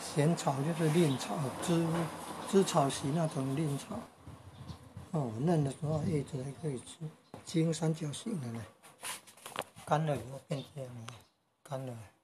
咸草就是嫩草，枝草席那种嫩草。哦，嫩的时候叶子还可以吃，金三角形的呢。干了以后变这样了，干了。